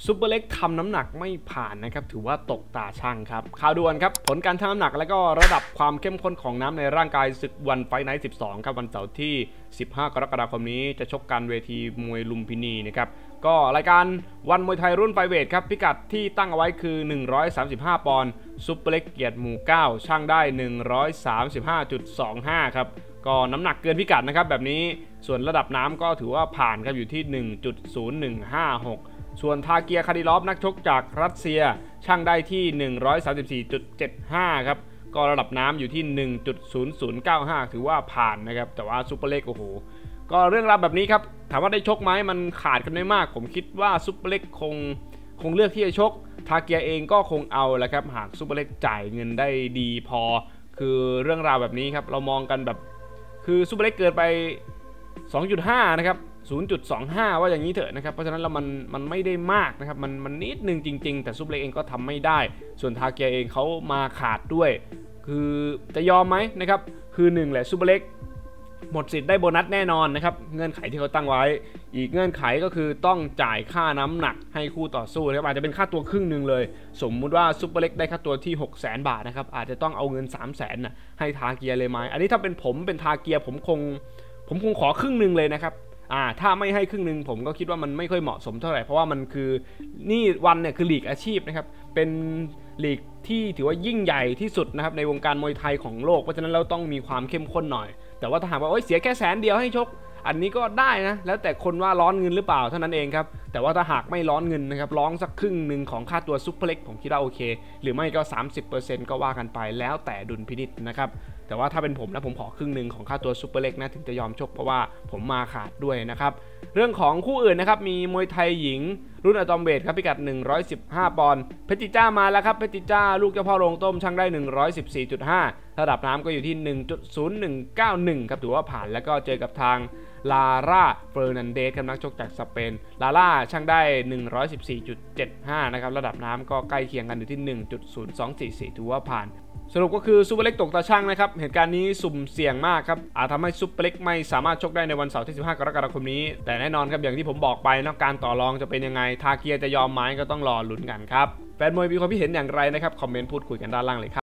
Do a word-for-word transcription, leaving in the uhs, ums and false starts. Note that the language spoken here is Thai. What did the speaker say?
ซูเปอร์เล็กทำน้ำหนักไม่ผ่านนะครับถือว่าตกตาช่างครับข่าวด่วนครับผลการชั่งน้ำหนักและก็ระดับความเข้มข้นของน้ำในร่างกายศึกวันไฟท์ไนท์สิบสองครับวันเสาร์ที่สิบห้ากรกฎาคมนี้จะชกกันเวทีมวยลุมพินีนะครับก็รายการวันมวยไทยรุ่นไฟเวทครับพิกัดที่ตั้งเอาไว้คือหนึ่งร้อยสามสิบห้าปอนด์ซูเปอร์เล็กเกียรติหมู่เก้าช่างได้ หนึ่งร้อยสามสิบห้าจุดสองห้า ครับก็น้ำหนักเกินพิกัดนะครับแบบนี้ส่วนระดับน้ำก็ถือว่าผ่านครับอยู่ที่ หนึ่งจุดศูนย์หนึ่งห้าหก ส่วนทาเกียร์คาดิลอฟนักชกจากรัสเซียช่างได้ที่ หนึ่งร้อยสามสิบสี่จุดเจ็ดห้า ครับก็ระดับน้ำอยู่ที่ หนึ่งจุดศูนย์ศูนย์เก้าห้า ถือว่าผ่านนะครับแต่ว่าซูเปอร์เล็กโอ้โหก็เรื่องราวแบบนี้ครับถามว่าได้ชกไหมมันขาดกันไม่มากผมคิดว่าซูเปอร์เล็กคงคงเลือกที่จะชกทาเกียร์เองก็คงเอาแหละครับหากซูเปอร์เล็กจ่ายเงินได้ดีพอคือเรื่องราวแบบนี้ครับเรามองกันแบบคือซูเปอร์เล็กเกินไป สองจุดห้า นะครับ ศูนย์จุดสองห้า ว่าอย่างนี้เถอะนะครับเพราะฉะนั้นแล้วมันมันไม่ได้มากนะครับมันมันนิดนึงจริงๆแต่ซูเปอร์เล็กเองก็ทำไม่ได้ส่วนทาเกียเองเขามาขาดด้วยคือจะยอมไหมนะครับคือหนึ่งแหละซูเปอร์เล็กหมดสิทธิ์ได้โบนัสแน่นอนนะครับเงื่อนไขที่เขาตั้งไว้อีกเงื่อนไขก็คือต้องจ่ายค่าน้ำหนักให้คู่ต่อสู้นะครับอาจจะเป็นค่าตัวครึ่งหนึ่งเลยสมมุติว่าซูเปอร์เล็กได้ค่าตัวที่ หกแสน บาทนะครับอาจจะต้องเอาเงิน สามแสน นะให้ทาเกียเลยไหมอันนี้ถ้าเป็นผมเป็นทาเกียผมคงผมคงขอครึ่งหนึ่งเลยนะครับอ่าถ้าไม่ให้ครึ่งหนึ่งผมก็คิดว่ามันไม่ค่อยเหมาะสมเท่าไหร่เพราะว่ามันคือนี่วันเนี่ยคือลีกอาชีพนะครับเป็นลีกที่ถือว่ายิ่งใหญ่ที่สุดนะครับในวงการมวยไทยของโลกเพราะฉะนั้นเราต้องมีความเข้มข้นหน่อยแต่ว่าถ้าหากว่าโอ๊ยเสียแค่แสนเดียวให้ชกอันนี้ก็ได้นะแล้วแต่คนว่าร้อนเงินหรือเปล่าเท่านั้นเองครับแต่ว่าถ้าหากไม่ร้อนเงินนะครับร้องสักครึ่งหนึ่งของค่าตัวซุปเปอร์เล็กผมคิดว่าโอเคหรือไม่ก็ สามสิบเปอร์เซ็นต์ ก็ว่ากันไปแล้วแต่ดุลพินิจนะครับแต่ว่าถ้าเป็นผมนะผมขอครึ่งหนึ่งของค่าตัวซุปเปอร์เล็กนะถึงจะยอมชกเพราะว่าผมมาขาดด้วยนะครับเรื่องของคู่อื่นนะครับมีมวยไทยหญิงรุ่นอะตอมเวทครับพิกัดหนึ่งร้อยสิบห้าปอนด์เพชรจิจ้ามาแล้วครับเพชรจิจ้าลูกเจ้าพ่อโรงต้มช่างได้ หนึ่งร้อยสิบสี่จุดห้า ระดับน้ำก็อยู่ที่ หนึ่งจุดศูนย์หนึ่งเก้าหนึ่ง ครับถือว่าผ่านแล้วก็เจอกับทางลาร่าเฟอร์นันเดสครับนักชกจากสเปนลาร่าช่างได้ หนึ่งร้อยสิบสี่จุดเจ็ดห้า นะครับระดับน้ำก็ใกล้เคียงกันอยู่ที่ หนึ่งจุดศูนย์สองสี่สี่ ถือว่าผ่านสรุปก็คือซูเปอร์เล็กตกตาช่างนะครับเหตุการณ์นี้สุ่มเสี่ยงมากครับอาจทำให้ซูเปอร์เล็กไม่สามารถชกได้ในวันเสาร์ที่สิบห้ากรกฎาคมนี้แต่แน่นอนครับอย่างที่ผมบอกไปนะการต่อรองจะเป็นยังไงทาเกียจะยอมไหมก็ต้องรอลุ้นกันครับแฟนมวยมีความคิดเห็นอย่างไรนะครับคอมเมนต์พูดคุยกันด้านล่างเลยครับ